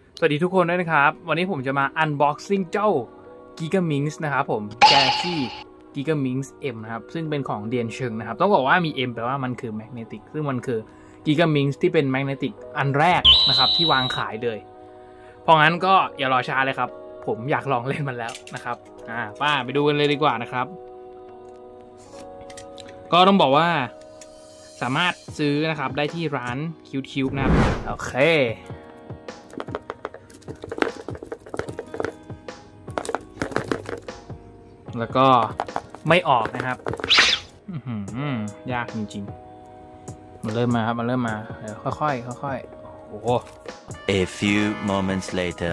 สวัสดีทุกคนด้วยนะครับวันนี้ผมจะมา unboxing เจ้า Gigaminx นะครับผม Galaxy Gigaminx M นะครับซึ่งเป็นของเดียนเชิงนะครับต้องบอกว่ามี M แปลว่ามันคือ Magnetic ซึ่งมันคือ Gigaminx ที่เป็น Magnetic อันแรกนะครับที่วางขายเลยเพราะงั้นก็อย่ารอช้าเลยครับผมอยากลองเล่นมันแล้วนะครับป้าไปดูกันเลยดีกว่านะครับก็ต้องบอกว่าสามารถซื้อนะครับได้ที่ร้าน QTube นะครับโอเคแล้วก็ไม่ออกนะครับยากจริงๆมันเริ่มมาครับมันเริ่มมาเดี๋ยวค่อยๆโอ้โห A few moments later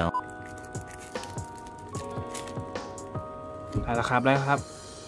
ได้แล้วครับ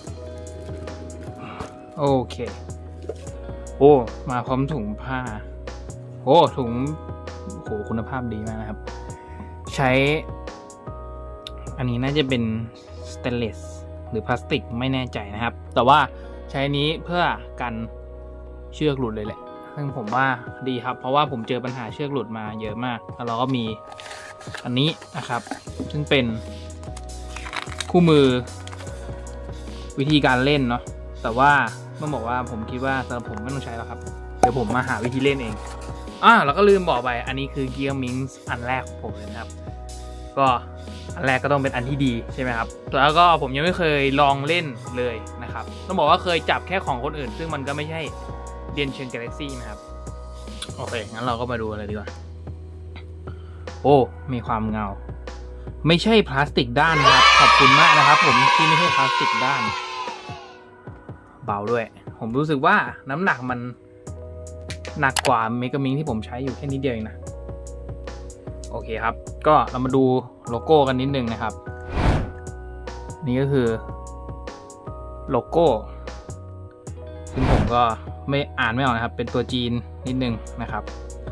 โอเคโอ้มาพร้อมถุงผ้าโอ้ถุงโหคุณภาพดีมากนะครับใช้อันนี้น่าจะเป็นสเตนเลสหรือพลาสติกไม่แน่ใจนะครับแต่ว่าใช้นี้เพื่อกันเชือกหลุดเลยแหละซึ่งผมว่าดีครับเพราะว่าผมเจอปัญหาเชือกหลุดมาเยอะมากแล้วเราก็มีอันนี้นะครับซึ่งเป็นคู่มือวิธีการเล่นเนาะแต่ว่าต้องบอกว่าผมคิดว่าสำหรับผมไม่ต้องใช้แล้วครับเดี๋ยวผมมาหาวิธีเล่นเองแล้วก็ลืมบอกไปอันนี้คือ Gigaminx อันแรกของผมเลยนะครับก็อันแรกก็ต้องเป็นอันที่ดีใช่ไหมครับแล้วก็ผมยังไม่เคยลองเล่นเลยนะครับต้องบอกว่าเคยจับแค่ของคนอื่นซึ่งมันก็ไม่ใช่เดียนเชิง Galaxy นะครับโอเคงั้นเราก็มาดูอะไรดีกว่าโอ้มีความเงาไม่ใช่พลาสติกด้านนะครับขอบคุณมากนะครับผมที่ไม่ใช่พลาสติกด้านเบาด้วยผมรู้สึกว่าน้ำหนักมันหนักกว่าเมกามิงที่ผมใช้อยู่แค่นิดเดียวเองนะโอเคครับก็เรามาดูโลโก้กันนิดนึงนะครับนี่ก็คือโลโก้ซึ่งผมก็ไม่อ่านไม่ออกนะครับเป็นตัวจีนนิดนึงนะครับ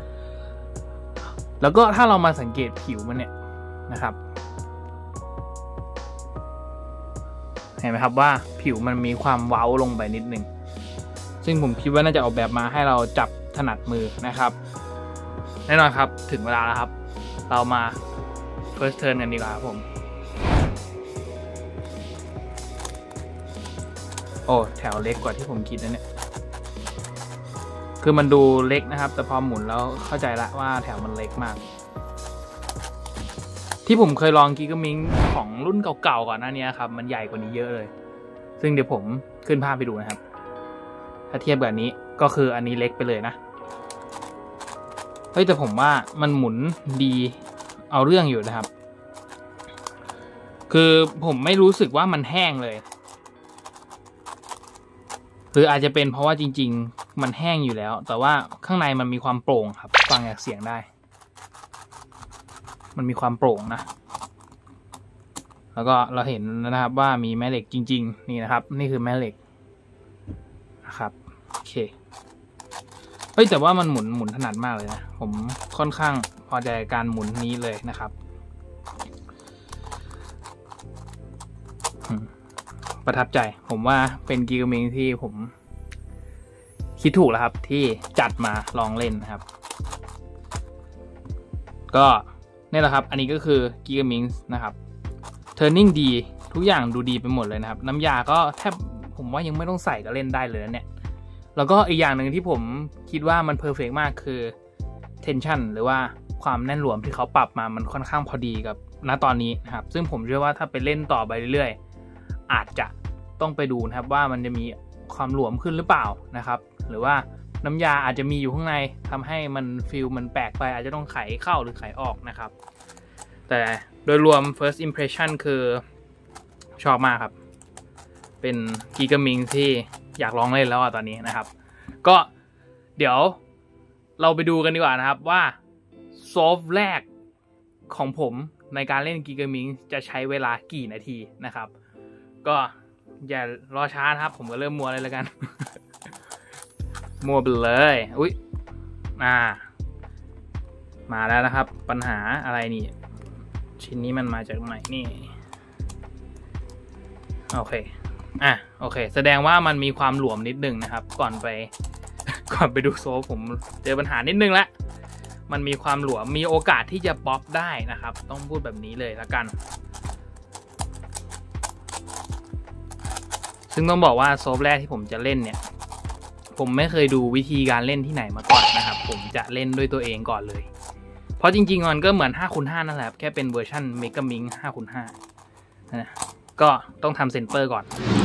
แล้วก็ถ้าเรามาสังเกตผิวมันเนี่ยนะครับเห็นไหมครับว่าผิวมันมีความเว้าลงไปนิดนึงซึ่งผมคิดว่าน่าจะออกแบบมาให้เราจับถนัดมือนะครับแน่นอนครับถึงเวลาแล้วครับเรามา first turn กันดีกว่าครับผมโอ้แถวเล็กกว่าที่ผมคิดนะเนี่ยคือมันดูเล็กนะครับแต่พอหมุนแล้วเข้าใจละว่าแถวมันเล็กมากที่ผมเคยลองGigaminxของรุ่นเก่าๆก่อนหน้านี้ครับมันใหญ่กว่านี้เยอะเลยซึ่งเดี๋ยวผมขึ้นภาพไปดูนะครับถ้าเทียบกับอันนี้ก็คืออันนี้เล็กไปเลยนะเฮ้ยแต่ผมว่ามันหมุนดีเอาเรื่องอยู่นะครับคือผมไม่รู้สึกว่ามันแห้งเลยหรืออาจจะเป็นเพราะว่าจริงๆมันแห้งอยู่แล้วแต่ว่าข้างในมันมีความโปร่งครับฟังจากเสียงได้มันมีความโปร่งนะแล้วก็เราเห็นนะครับว่ามีแม่เหล็กจริงๆนี่นะครับนี่คือแม่เหล็กนะครับโอเคเฮ้ยแต่ว่ามันหมุนถนัดมากเลยนะผมค่อนข้างพอใจการหมุนนี้เลยนะครับประทับใจผมว่าเป็น Gigaminx ที่ผมคิดถูกแล้วครับที่จัดมาลองเล่นนะครับก็นี่แหละครับอันนี้ก็คือ Gigaminx นะครับ Turning ดีทุกอย่างดูดีไปหมดเลยนะครับน้ำยาก็แทบผมว่ายังไม่ต้องใส่ก็เล่นได้เลยนะเนี่ยแล้วก็อีกอย่างหนึ่งที่ผมคิดว่ามันเพอร์เฟกต์มากคือ tension หรือว่าความแน่นหลวมที่เขาปรับมามันค่อนข้างพอดีกับณตอนนี้นะครับซึ่งผมเชื่อว่าถ้าไปเล่นต่อไปเรื่อยๆอาจจะต้องไปดูนะครับว่ามันจะมีความหลวมขึ้นหรือเปล่านะครับหรือว่าน้ำยาอาจจะมีอยู่ข้างในทำให้มันฟิลมันแปลกไปอาจจะต้องไขเข้าหรือไขออกนะครับแต่โดยรวม first impression คือชอบมากครับเป็น Gigaminx ที่อยากลองเล่นแล้วตอนนี้นะครับก็เดี๋ยวเราไปดูกันดีกว่านะครับว่าโซฟแรกของผมในการเล่น Gigaminx จะใช้เวลากี่นาทีนะครับก็อย่ารอช้านะครับผมก็เริ่มมัวเลยแล้วกัน มัวไปเลยอุ๊ยมาแล้วนะครับปัญหาอะไรนี่ชิ้นนี้มันมาจากไหนนี่โอเคโอเคแสดงว่ามันมีความหลวมนิดนึงนะครับก่อนไปดูโซฟผมเจอปัญหานิดนึงละมันมีความหลวมมีโอกาสที่จะป๊อปได้นะครับต้องพูดแบบนี้เลยละกันซึ่งต้องบอกว่าโซฟแรกที่ผมจะเล่นเนี่ยผมไม่เคยดูวิธีการเล่นที่ไหนมาก่อนนะครับผมจะเล่นด้วยตัวเองก่อนเลยเพราะจริงๆมันก็เหมือน 5x5 นั่นแหละแค่เป็นเวอร์ชัน Mega Mink 5x5 นะก็ต้องทำเซนเตอร์ก่อน